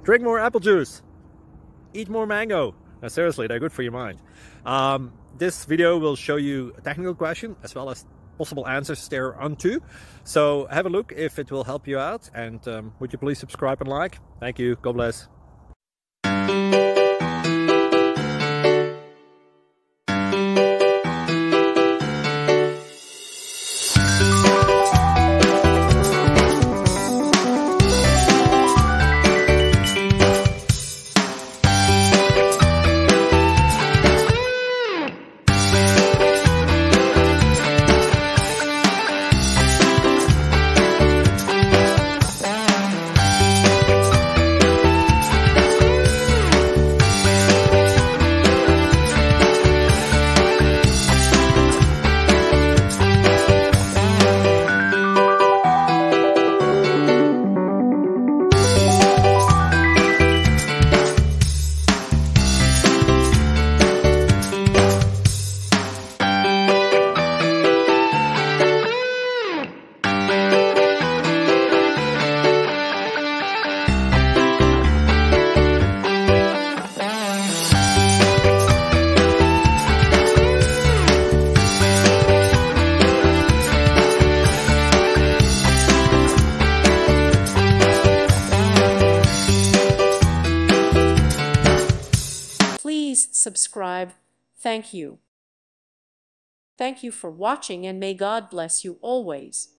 Drink more apple juice. Eat more mango. No, seriously, they're good for your mind. This video will show you a technical question as well as possible answers thereunto. So have a look if it will help you out, and would you please subscribe and like? Thank you. God bless. Please subscribe. Thank you. Thank you for watching, and may God bless you always.